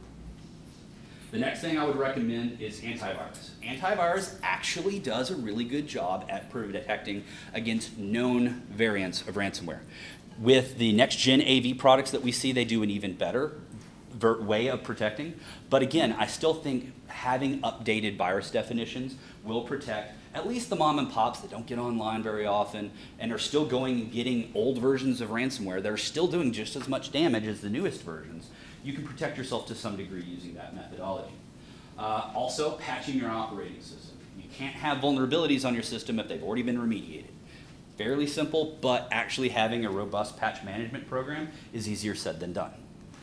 The next thing I would recommend is antivirus. Antivirus actually does a really good job at protecting against known variants of ransomware. With the next-gen A V products that we see, they do an even better way of protecting. But again, I still think having updated virus definitions will protect at least the mom and pops that don't get online very often and are still going and getting old versions of ransomware that are still doing just as much damage as the newest versions, you can protect yourself to some degree using that methodology. Uh, also, patching your operating system. You can't have vulnerabilities on your system if they've already been remediated. Fairly simple, but actually having a robust patch management program is easier said than done.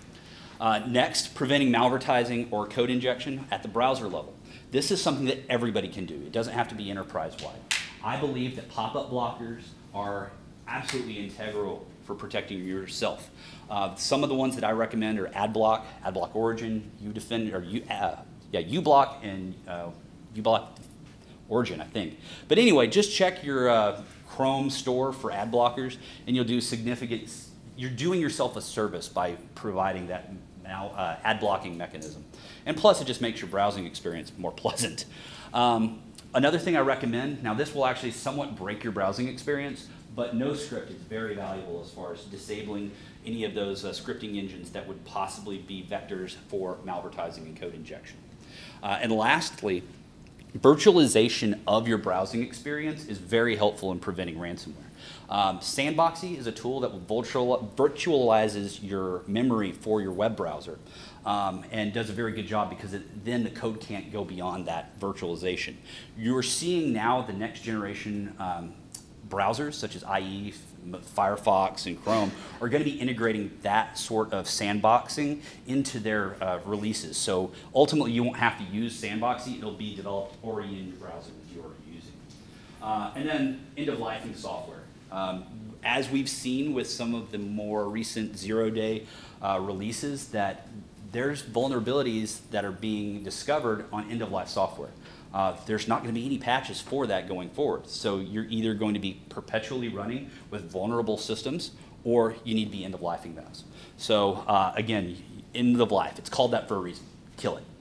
Uh, next, preventing malvertising or code injection at the browser level. This is something that everybody can do. It doesn't have to be enterprise-wide. I believe that pop-up blockers are absolutely integral for protecting yourself. Uh, some of the ones that I recommend are AdBlock, AdBlock Origin, UDefend, or U, uh, yeah, uBlock and uh, uBlock Origin, I think. But anyway, just check your uh, Chrome store for ad blockers, and you'll do significant. You're doing yourself a service by providing that now uh, ad blocking mechanism, and plus it just makes your browsing experience more pleasant. Um, another thing I recommend. Now this will actually somewhat break your browsing experience, but no script is very valuable as far as disabling any of those uh, scripting engines that would possibly be vectors for malvertising and code injection. Uh, and lastly, virtualization of your browsing experience is very helpful in preventing ransomware. Um, Sandboxy is a tool that virtual, virtualizes your memory for your web browser um, and does a very good job because it, then the code can't go beyond that virtualization. You're seeing now the next generation um, browsers such as I E, Firefox, and Chrome are going to be integrating that sort of sandboxing into their uh, releases. So ultimately, you won't have to use Sandboxy. It'll be developed already in your browser that you're using. Uh, and then end-of-lifing software. Um, as we've seen with some of the more recent zero-day uh, releases, that there's vulnerabilities that are being discovered on end-of-life software. Uh, there's not going to be any patches for that going forward. So you're either going to be perpetually running with vulnerable systems, or you need to be end-of-lifing those. So uh, again, end of life. It's called that for a reason. Kill it.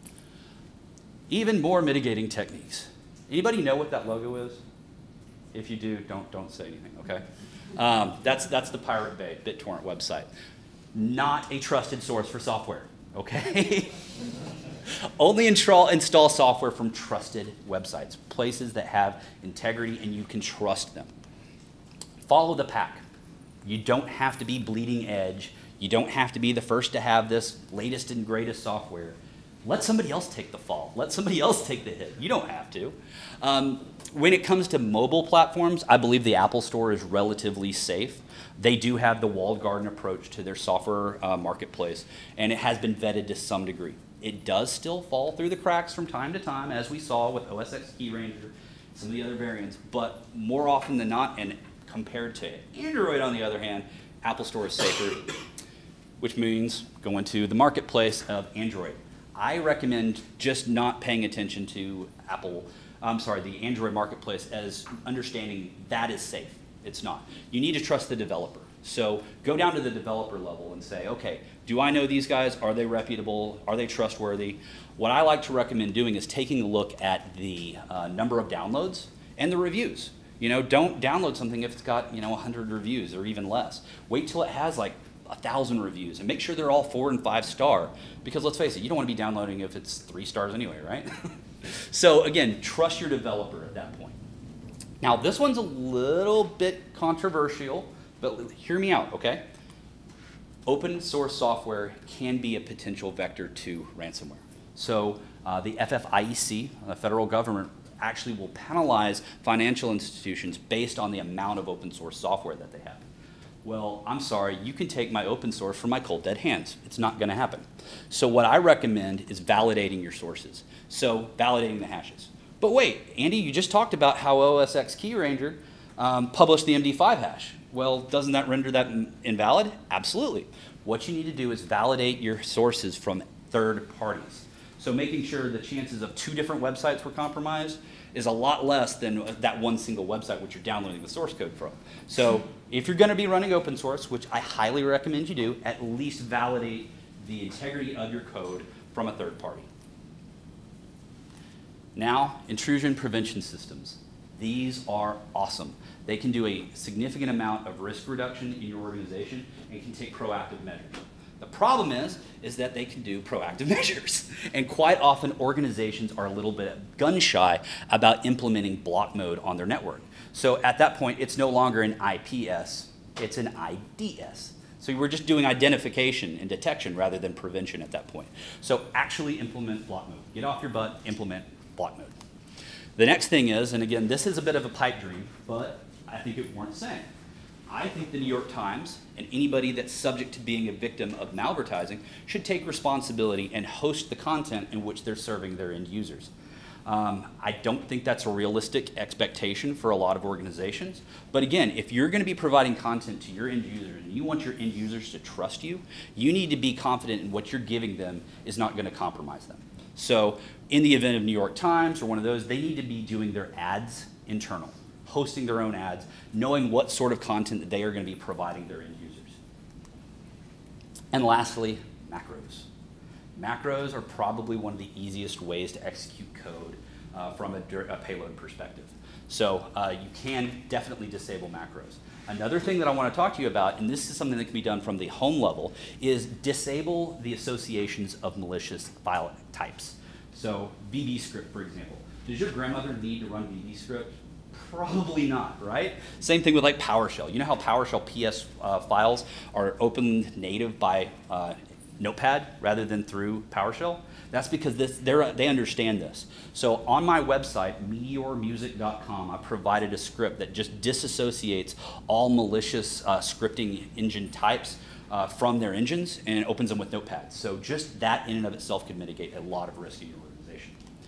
Even more mitigating techniques. Anybody know what that logo is? If you do, don't don't say anything. Okay. Um, that's that's the Pirate Bay BitTorrent website. Not a trusted source for software. Okay. Only install, install software from trusted websites, places that have integrity and you can trust them. Follow the pack. You don't have to be bleeding edge. You don't have to be the first to have this latest and greatest software. Let somebody else take the fall. Let somebody else take the hit. You don't have to. Um, when it comes to mobile platforms, I believe the Apple Store is relatively safe. They do have the walled garden approach to their software uh, marketplace, and it has been vetted to some degree. It does still fall through the cracks from time to time, as we saw with O S X Key Ranger, some of the other variants, but more often than not, and compared to Android on the other hand, Apple Store is safer, which means going to the marketplace of Android. I recommend just not paying attention to Apple, I'm sorry, the Android marketplace as understanding that is safe. It's not. You need to trust the developer. So go down to the developer level and say, okay, do I know these guys? Are they reputable? Are they trustworthy? What I like to recommend doing is taking a look at the uh, number of downloads and the reviews. You know, don't download something if it's got, you know, one hundred reviews or even less. Wait till it has like a thousand reviews and make sure they're all four and five star, because let's face it, you don't want to be downloading if it's three stars anyway, right? So again, trust your developer at that point. Now this one's a little bit controversial, but hear me out, okay? Open source software can be a potential vector to ransomware. So uh, the F F I E C, the federal government, actually will penalize financial institutions based on the amount of open source software that they have. Well, I'm sorry, you can take my open source from my cold dead hands. It's not going to happen. So what I recommend is validating your sources. So validating the hashes. But wait, Andy, you just talked about how O S X Key Ranger um, published the M D five hash. Well, doesn't that render that invalid? Absolutely. What you need to do is validate your sources from third parties. So making sure the chances of two different websites were compromised is a lot less than that one single website which you're downloading the source code from. So if you're going to be running open source, which I highly recommend you do, at least validate the integrity of your code from a third party. Now, intrusion prevention systems. These are awesome. They can do a significant amount of risk reduction in your organization and can take proactive measures. The problem is, is that they can do proactive measures. And quite often organizations are a little bit gun shy about implementing block mode on their network. So at that point, it's no longer an I P S, it's an I D S. So we're just doing identification and detection rather than prevention at that point. So actually implement block mode. Get off your butt, implement block mode. The next thing is, and again, this is a bit of a pipe dream, but I think it warrants saying. I think the New York Times and anybody that's subject to being a victim of malvertising should take responsibility and host the content in which they're serving their end users. Um, I don't think that's a realistic expectation for a lot of organizations. But again, if you're going to be providing content to your end users and you want your end users to trust you, you need to be confident in what you're giving them is not going to compromise them. So in the event of New York Times or one of those, they need to be doing their ads internal, hosting their own ads, knowing what sort of content that they are going to be providing their end users. And lastly, macros. Macros are probably one of the easiest ways to execute code uh, from a, a payload perspective. So uh, you can definitely disable macros. Another thing that I want to talk to you about, and this is something that can be done from the home level, is disable the associations of malicious file types. So V B script, for example. Does your grandmother need to run V B script? Probably not, right? Same thing with like PowerShell. You know how PowerShell P S uh, files are open native by uh, Notepad rather than through PowerShell? That's because this, they understand this. So on my website, meteor music dot com, I provided a script that just disassociates all malicious uh, scripting engine types uh, from their engines and opens them with Notepad. So just that in and of itself can mitigate a lot of risk in your organization.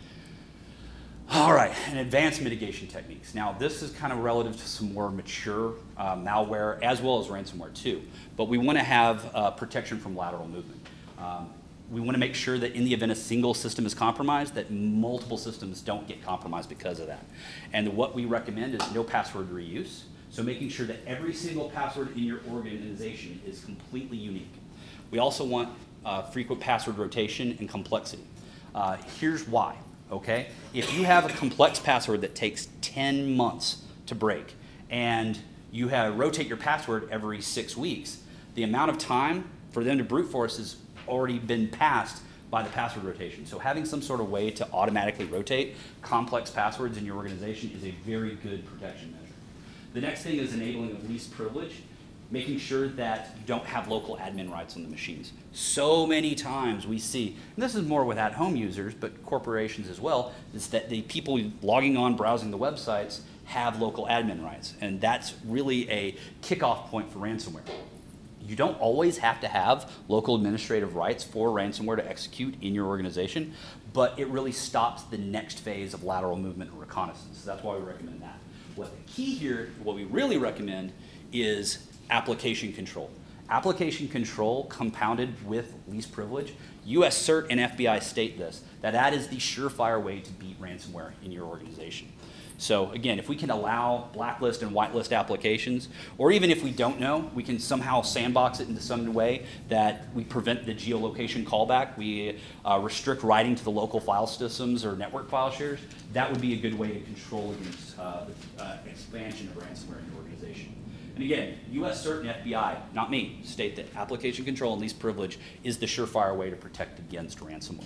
All right, and advanced mitigation techniques. Now this is kind of relative to some more mature uh, malware as well as ransomware too. But we want to have uh, protection from lateral movement. Um, we want to make sure that in the event a single system is compromised, that multiple systems don't get compromised because of that. And what we recommend is no password reuse. So making sure that every single password in your organization is completely unique. We also want uh, frequent password rotation and complexity. Uh, here's why. Okay? If you have a complex password that takes ten months to break and you have rotate your password every six weeks, the amount of time for them to brute force has already been passed by the password rotation. So having some sort of way to automatically rotate complex passwords in your organization is a very good protection measure. The next thing is enabling of least privilege, making sure that you don't have local admin rights on the machines. So many times we see, and this is more with at-home users, but corporations as well, is that the people logging on, browsing the websites have local admin rights. And that's really a kickoff point for ransomware. You don't always have to have local administrative rights for ransomware to execute in your organization, but it really stops the next phase of lateral movement and reconnaissance. So that's why we recommend that. What the key here, what we really recommend is application control. Application control compounded with least privilege. U S CERT and F B I state this, that that is the surefire way to beat ransomware in your organization. So again, if we can allow blacklist and whitelist applications, or even if we don't know, we can somehow sandbox it into some way that we prevent the geolocation callback, we uh, restrict writing to the local file systems or network file shares, that would be a good way to control against uh, the uh, expansion of ransomware in your organization. And again, U S CERT and F B I, not me, state that application control and least privilege is the surefire way to protect against ransomware.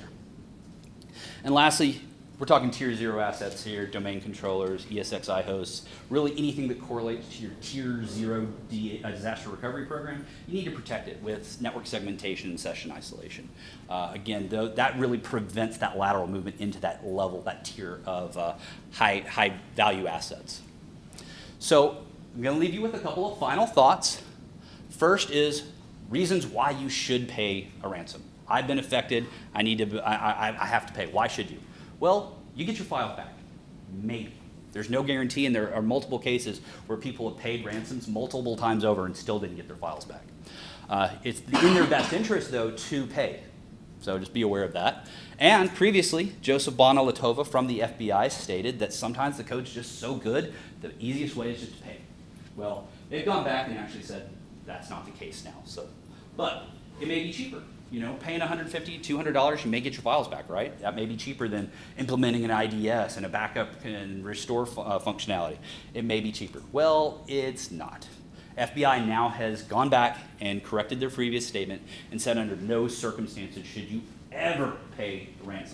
And lastly, we're talking tier zero assets here, domain controllers, E S X i hosts, really anything that correlates to your tier zero D uh, disaster recovery program, you need to protect it with network segmentation and session isolation. Uh, again, though, that really prevents that lateral movement into that level, that tier of uh, high, high value assets. So I'm gonna leave you with a couple of final thoughts. First is reasons why you should pay a ransom. I've been affected, I need to, I, I, I have to pay, why should you? Well, you get your files back, maybe. There's no guarantee, and there are multiple cases where people have paid ransoms multiple times over and still didn't get their files back. Uh, it's in their best interest, though, to pay. So just be aware of that. And previously, Joseph Bonalatova from the F B I stated that sometimes the code's just so good, the easiest way is just to pay. Well, they've gone back and actually said that's not the case now. So, but it may be cheaper. You know, paying one hundred fifty dollars, two hundred dollars, you may get your files back, right? That may be cheaper than implementing an I D S and a backup and restore fu uh, functionality. It may be cheaper. Well, it's not. F B I now has gone back and corrected their previous statement and said under no circumstances should you ever pay the ransom.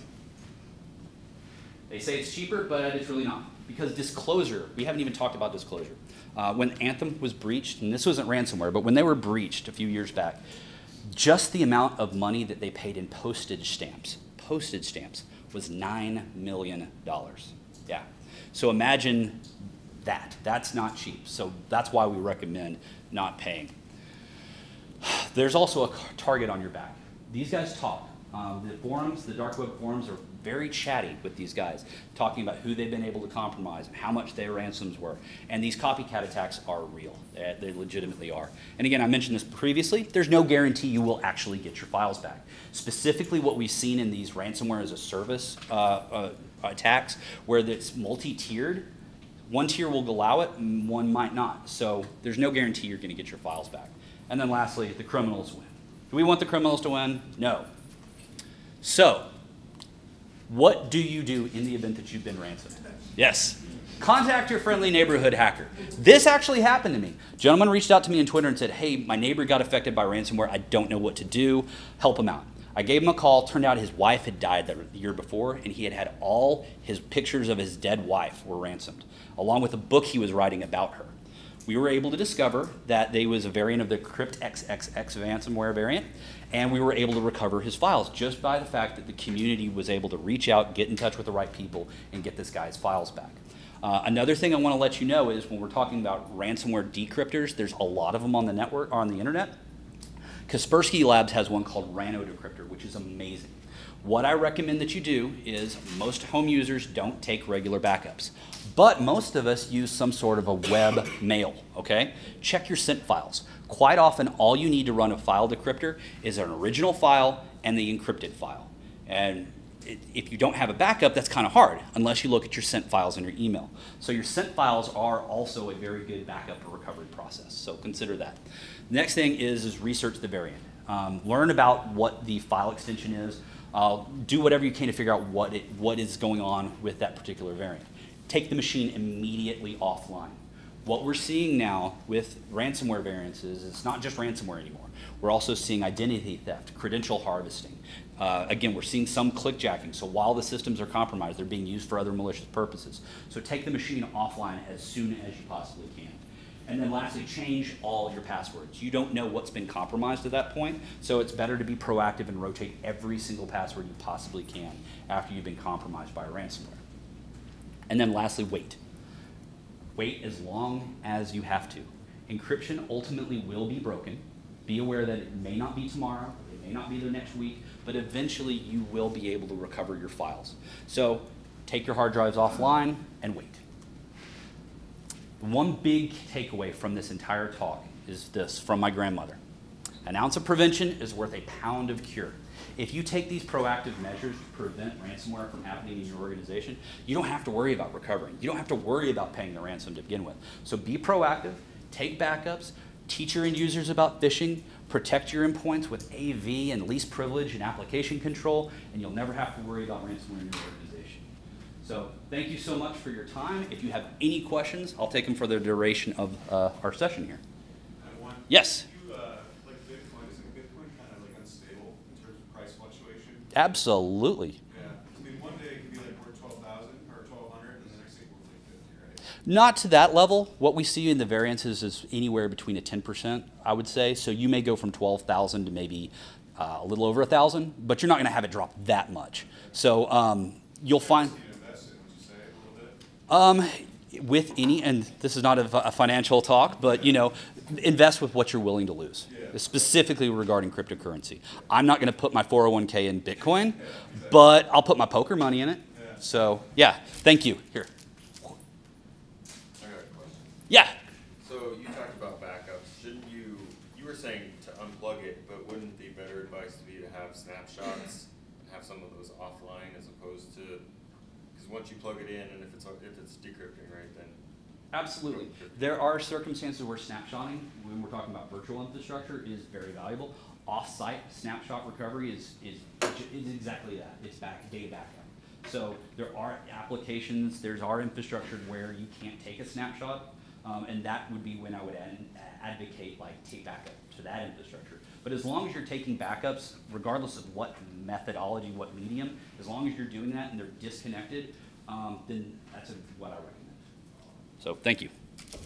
They say it's cheaper, but it's really not. Because disclosure, we haven't even talked about disclosure. Uh, when Anthem was breached, and this wasn't ransomware, but when they were breached a few years back, just the amount of money that they paid in postage stamps, postage stamps, was nine million dollars. Yeah. So imagine that. That's not cheap. So that's why we recommend not paying. There's also a target on your back. These guys talk. Um, the forums, the dark web forums are very chatty with these guys, talking about who they've been able to compromise and how much their ransoms were. And these copycat attacks are real. They, they legitimately are. And again, I mentioned this previously, there's no guarantee you will actually get your files back. Specifically what we've seen in these ransomware as a service uh, uh, attacks, where it's multi-tiered, one tier will allow it and one might not. So there's no guarantee you're gonna get your files back. And then lastly, the criminals win. Do we want the criminals to win? No. So, what do you do in the event that you've been ransomed? Yes. Contact your friendly neighborhood hacker. This actually happened to me. A gentleman reached out to me on Twitter and said, hey, my neighbor got affected by ransomware. I don't know what to do. Help him out. I gave him a call. Turned out his wife had died the year before, and he had had all his pictures of his dead wife were ransomed, along with a book he was writing about her. We were able to discover that there was a variant of the Crypt X X X ransomware variant, and we were able to recover his files just by the fact that the community was able to reach out, get in touch with the right people, and get this guy's files back. Uh, another thing I want to let you know is when we're talking about ransomware decryptors, there's a lot of them on the network, on the internet. Kaspersky Labs has one called Rano Decryptor, which is amazing. What I recommend that you do is most home users don't take regular backups. But most of us use some sort of a web mail, okay? Check your sent files. Quite often, all you need to run a file decryptor is an original file and the encrypted file. And it, if you don't have a backup, that's kind of hard, unless you look at your sent files in your email. So your sent files are also a very good backup or recovery process, so consider that. The next thing is, is research the variant. Um, learn about what the file extension is. Uh, do whatever you can to figure out what, it, what is going on with that particular variant. Take the machine immediately offline. What we're seeing now with ransomware variants is it's not just ransomware anymore. We're also seeing identity theft, credential harvesting. Uh, again, we're seeing some clickjacking. So while the systems are compromised, they're being used for other malicious purposes. So take the machine offline as soon as you possibly can. And then lastly, change all your passwords. You don't know what's been compromised at that point, so it's better to be proactive and rotate every single password you possibly can after you've been compromised by ransomware. And then lastly, wait. Wait as long as you have to. Encryption ultimately will be broken. Be aware that it may not be tomorrow, it may not be the next week, but eventually you will be able to recover your files. So take your hard drives offline and wait. One big takeaway from this entire talk is this from my grandmother. An ounce of prevention is worth a pound of cure. If you take these proactive measures to prevent ransomware from happening in your organization, you don't have to worry about recovering. You don't have to worry about paying the ransom to begin with. So be proactive, take backups, teach your end users about phishing, protect your endpoints with A V and least privilege and application control, and you'll never have to worry about ransomware in your organization. So thank you so much for your time. If you have any questions, I'll take them for the duration of uh, our session here. I have one. Yes? You, uh, like Bitcoin, isn't Bitcoin kind of like unstable in terms of price fluctuation? Absolutely. Yeah. I mean, one day it could be like worth twelve thousand or twelve hundred, and the next day worth like fifty, right? Not to that level. What we see in the variances is anywhere between a ten percent, I would say. So you may go from twelve thousand to maybe uh, a little over one thousand, but you're not going to have it drop that much. So um, you'll find... Um, with any, and this is not a, a financial talk, but you know, invest with what you're willing to lose. Yeah. Specifically regarding cryptocurrency. I'm not going to put my four oh one K in Bitcoin, yeah, exactly. But I'll put my poker money in it. Yeah. So yeah, thank you. Here. I got a question. Yeah. So you talked about backups. Shouldn't you? You were saying to unplug it, but wouldn't the better advice be to have snapshots and have some of those offline as opposed to? Once you plug it in, and if it's if it's decrypting, right, then absolutely. There are circumstances where snapshotting, when we're talking about virtual infrastructure, is very valuable. Off-site snapshot recovery is is is exactly that. It's back data backup. So there are applications, there's our infrastructure where you can't take a snapshot Um, and that would be when I would ad advocate like take backup to that infrastructure. But as long as you're taking backups, regardless of what methodology, what medium, as long as you're doing that and they're disconnected, um, then that's a, what I recommend. So thank you.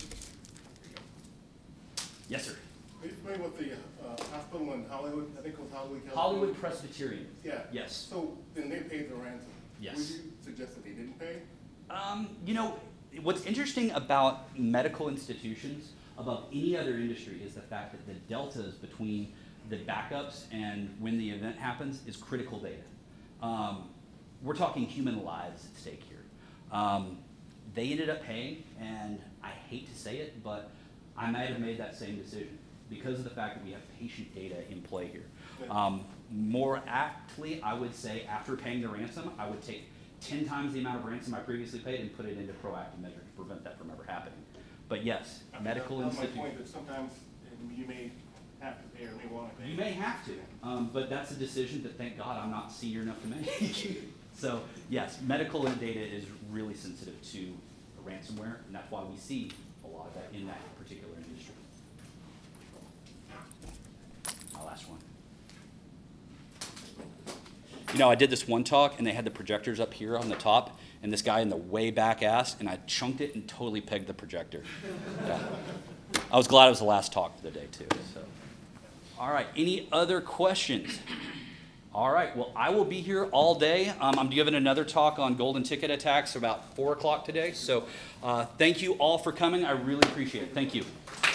Yes, sir. Are you familiar with the uh, hospital in Hollywood? I think it was Hollywood, California. Hollywood Presbyterian. Yeah. Yes. So then they paid the ransom. Yes. Would you suggest that they didn't pay? Um, you know, what's interesting about medical institutions, above any other industry, is the fact that the deltas between the backups and when the event happens is critical data. Um, we're talking human lives at stake here. Um, they ended up paying, and I hate to say it, but I might have made that same decision because of the fact that we have patient data in play here. Um, more aptly, I would say after paying the ransom, I would take ten times the amount of ransom I previously paid and put it into proactive measures to prevent that from ever happening. But yes, I mean, medical that's my institutions. point, that sometimes um, you may have to pay or may want to pay. You may have to, um, but that's a decision that, thank God, I'm not senior enough to make. So yes, medical data is really sensitive to ransomware, and that's why we see a lot of that in that particular industry. My last one. You know, I did this one talk, and they had the projectors up here on the top, and this guy in the way back asked, and I chunked it and totally pegged the projector. Yeah. I was glad it was the last talk for the day, too. So. All right, any other questions? All right, well, I will be here all day. Um, I'm giving another talk on golden ticket attacks about four o'clock today. So uh, thank you all for coming. I really appreciate it. Thank you.